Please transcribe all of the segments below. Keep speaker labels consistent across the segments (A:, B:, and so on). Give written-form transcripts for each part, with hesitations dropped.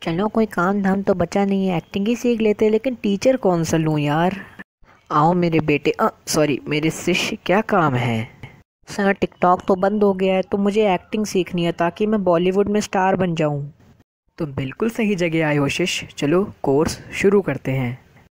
A: चलो कोई काम धाम तो बचा नहीं है, एक्टिंग ही सीख लेते, लेकिन टीचर कौन सा लूँ यार। आओ मेरे बेटे, सॉरी मेरे शिष्य, क्या काम है। सर टिकटॉक तो बंद हो गया है तो मुझे एक्टिंग सीखनी है ताकि मैं बॉलीवुड में स्टार बन जाऊं।
B: तुम बिल्कुल सही जगह आए हो शिष्य, चलो कोर्स शुरू करते हैं।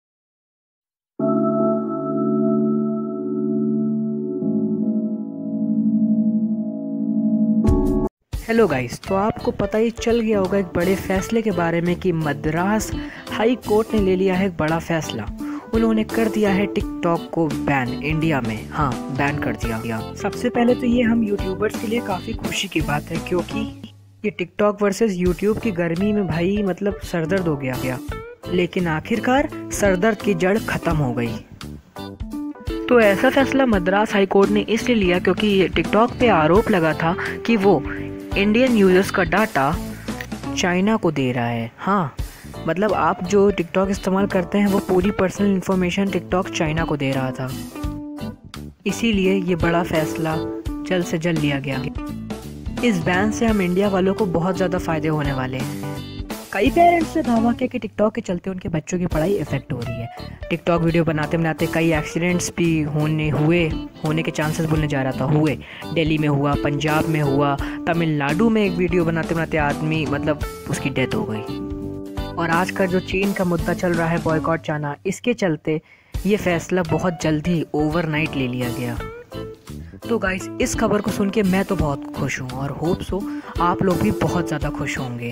B: हेलो गाइस, तो आपको पता ही चल गया होगा एक बड़े फैसले के बारे में कि मद्रास हाई कोर्ट ने ले लिया है एक बड़ा फैसला। उन्होंने कर दिया है टिकटॉक को बैन इंडिया में। हाँ, बैन कर दिया। सबसे पहले तो ये हम यूट्यूबर्स के लिए काफ़ी खुशी की बात है, क्योंकि ये टिकटॉक वर्सेस यूट्यूब की गर्मी में भाई मतलब सरदर्द हो गया। लेकिन आखिरकार सरदर्द की जड़ खत्म हो गई। तो ऐसा फैसला मद्रास हाई कोर्ट ने इसलिए लिया क्योंकि टिकटॉक पे आरोप लगा था कि वो इंडियन यूजर्स का डाटा चाइना को दे रहा है। हाँ, मतलब आप जो टिकटॉक इस्तेमाल करते हैं वो पूरी पर्सनल इन्फॉर्मेशन टिकटॉक चाइना को दे रहा था। इसीलिए ये बड़ा फैसला जल्द से जल्द लिया गया। इस बैन से हम इंडिया वालों को बहुत ज़्यादा फ़ायदे होने वाले हैं। कई पेरेंट्स ने दावा किया कि टिकटॉक के चलते उनके बच्चों की पढ़ाई इफेक्ट हो रही है। टिकटॉक वीडियो बनाते बनाते कई एक्सीडेंट्स भी होने के चांसेस बोलने जा रहा था, हुए। दिल्ली में हुआ, पंजाब में हुआ, तमिलनाडु में एक वीडियो बनाते बनाते आदमी मतलब उसकी डेथ हो गई। और आज का जो चीन का मुद्दा चल रहा है, बॉयकॉट चाइना, इसके चलते ये फैसला बहुत जल्द ही ओवरनाइट ले लिया गया। तो गाइस, इस खबर को सुन के मैं तो बहुत खुश हूँ और होप सो आप लोग भी बहुत ज़्यादा खुश होंगे।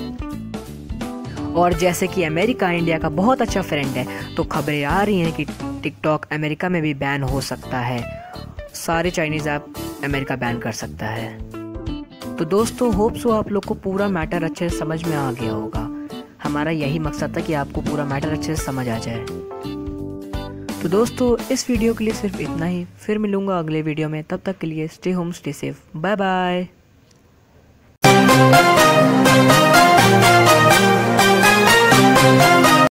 B: और जैसे कि अमेरिका इंडिया का बहुत अच्छा फ्रेंड है, तो खबरें आ रही हैं कि टिकटॉक अमेरिका में भी बैन हो सकता है। सारे चाइनीज़ ऐप अमेरिका बैन कर सकता है। तो दोस्तों, होप सो आप लोग को पूरा मैटर अच्छे से समझ में आ गया होगा। हमारा यही मकसद था कि आपको पूरा मैटर अच्छे से समझ आ जाए। तो दोस्तों, इस वीडियो के लिए सिर्फ इतना ही। फिर मिलूंगा अगले वीडियो में, तब तक के लिए stay home stay safe, bye bye.